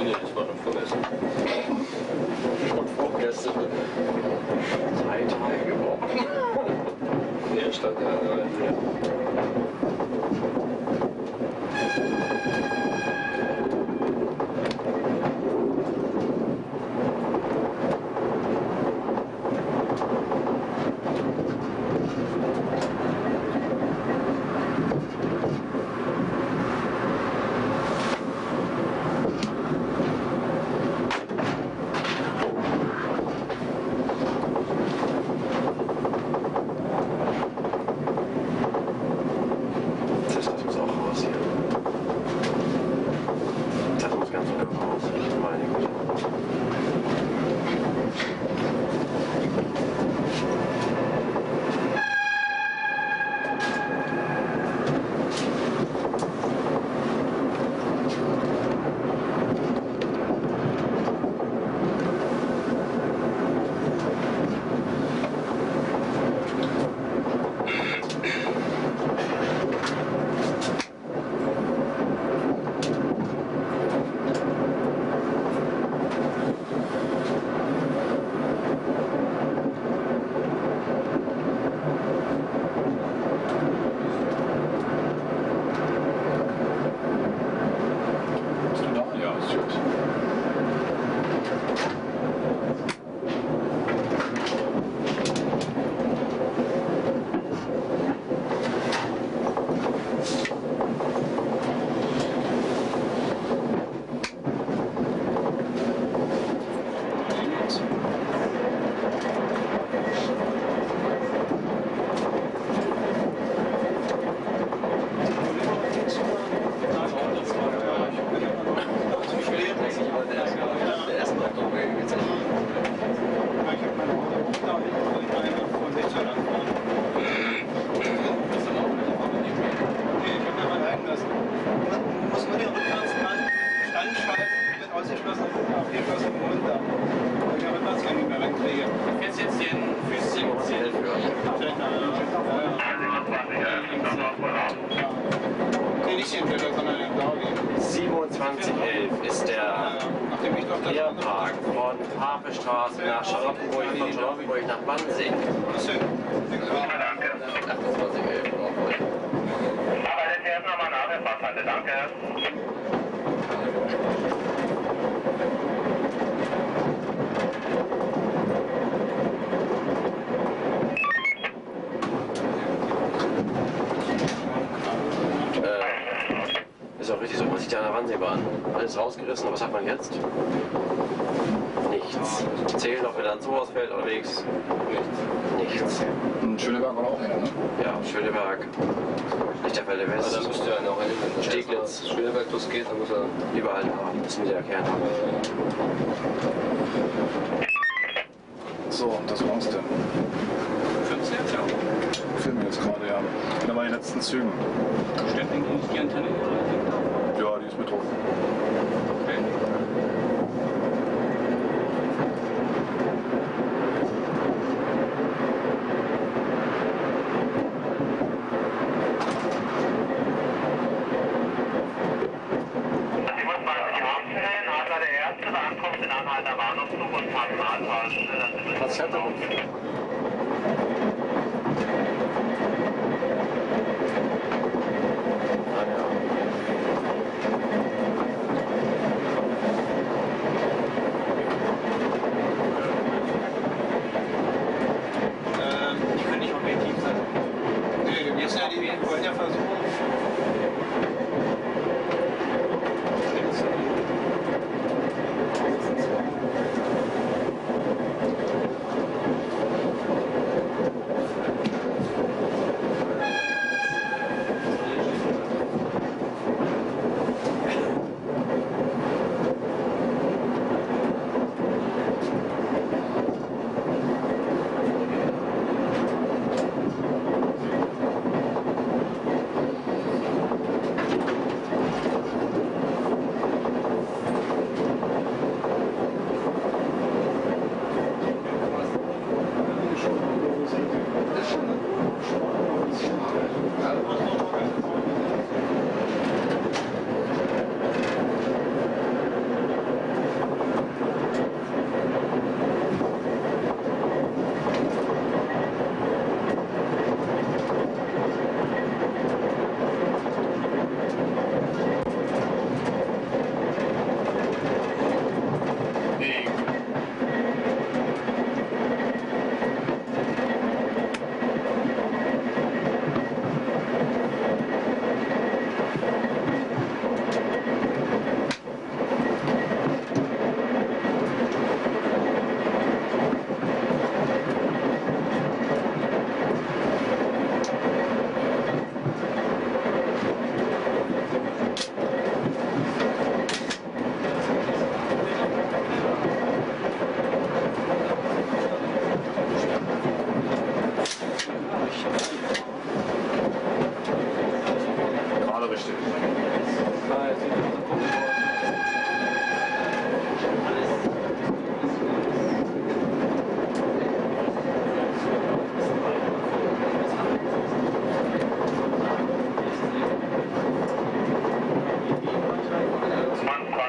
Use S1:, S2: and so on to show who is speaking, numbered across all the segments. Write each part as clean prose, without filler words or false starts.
S1: Nee, das war noch vorgestern. Schon vorgestern.
S2: 3 Tage geworden.
S1: Ja, stand ja.
S2: Ist der Lehrpark von Papestraße nach Charlottenburg, von Charlottenburg nach Wannsee.
S3: Danke.
S2: 2811 brauchen wir.
S3: Aber jetzt erst nochmal nach der Fahrkarte, danke.
S2: Ist auch richtig so, man sieht ja an der Wannseebahn. Alles rausgerissen, was hat man jetzt? Nichts. Zählen noch, wenn dann so ausfällt, unterwegs. Nichts.
S4: Und Schöneberg war auch her, ne?
S2: Ja, Schöneberg. Lichterfelde West.
S1: Also da müsste ja noch hin, wenn
S2: Steglitz.
S1: Schöneberg losgeht, dann muss er
S2: Überall da. Müssen wir erkennen haben.
S4: So, das war's denn.
S1: 15 jetzt, ja.
S4: Filmen jetzt gerade, ja. Ich bin aber in den letzten Zügen.
S1: Stimmt eigentlich die Antenne?
S4: Ja, die ist betroffen.
S1: Okay.
S3: Ankunft in Anhalter Bahnhofszug und Fahrtenmarkthaus.
S2: Was fährt da?
S1: Die können nicht objektiv sein. Nee, wir müssen ja die wollen ja versuchen.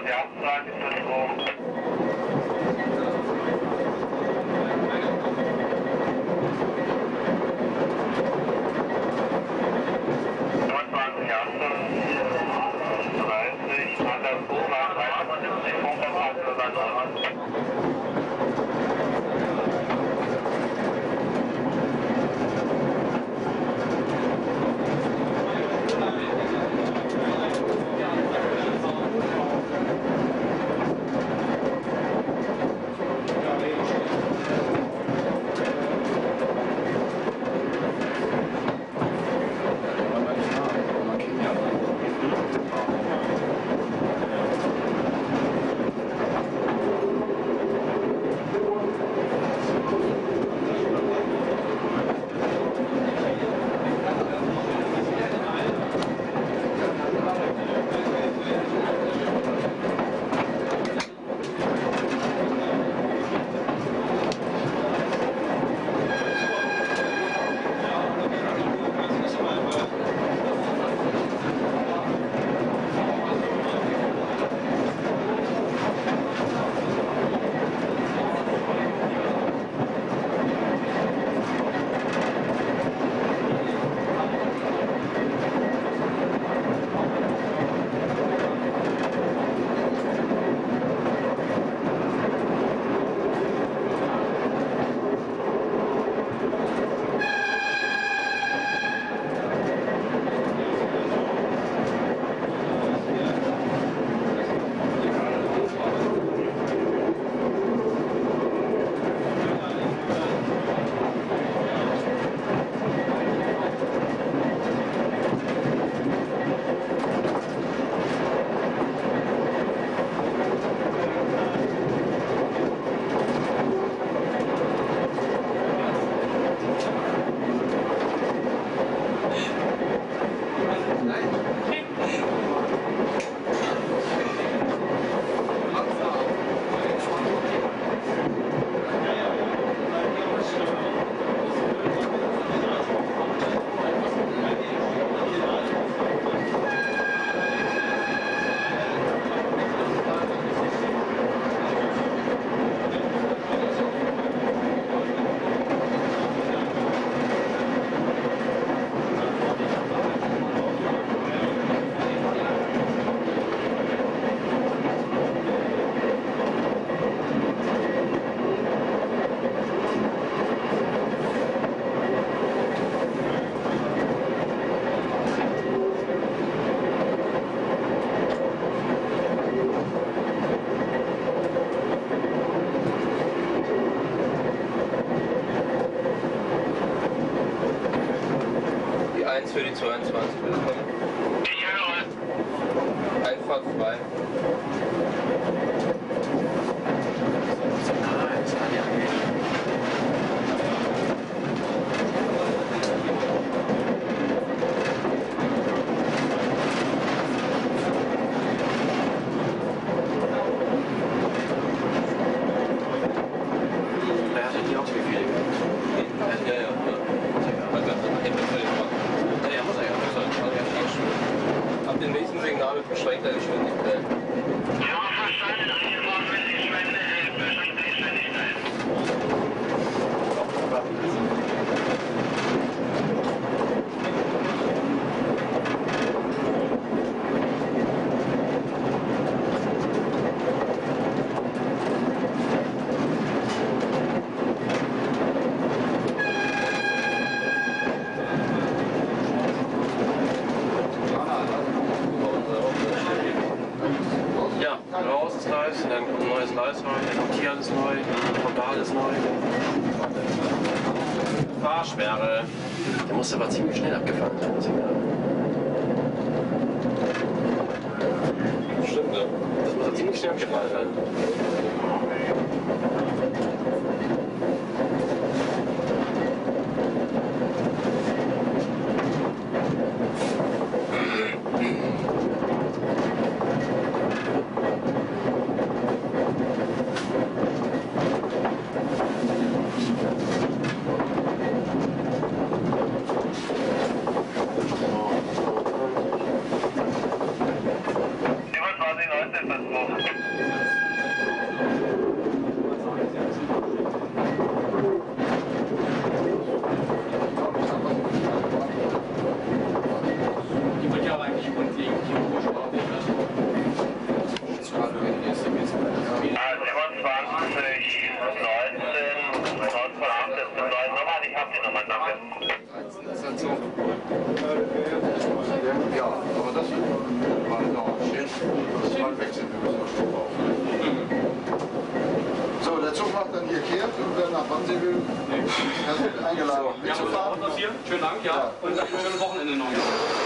S3: die Abfahrt ist das so. 30, an der Vorwahl 73, Funkerfahrt über Norden.
S5: Für die 22 willkommen.
S3: Ich höre.
S5: Einfahrt frei.
S2: Nein, das kann ja nicht. Der hatte die auch wie viele gehabt?
S5: Ja.
S2: Ja, muss er ja.
S5: Ab dem nächsten Signal mit beschränkter Geschwindigkeit.
S3: Ja, verstanden. Angefahren mit beschränkter Geschwindigkeit.
S2: Ja, raus ist Gleis, und dann kommt ein neues Gleis rein, dann kommt hier alles neu, dann kommt da alles neu. Fahrsperre. Der muss aber ziemlich schnell abgefahren sein, das Signal.
S5: Stimmt, ne?
S2: Das muss ziemlich schnell abgefahren sein.
S3: Über 2019 Katastrophe.
S1: Die wird ja aber eigentlich grundlegend hier vorschlagen.
S3: 27, 19, Nordverlauf ist eine neue Nummer, ich habe die Nummer, danke.
S2: Das ist halt so.
S4: Ja, aber das war noch schön. Das war ein Wechsel, wir müssen noch Strom brauchen. So, der Zug macht dann hier kehrt und dann nach Wannsee will. Er wird eingeladen
S1: Ja,
S4: mitzufahren.
S1: schönen Dank, ja. Und ein schönes Wochenende noch.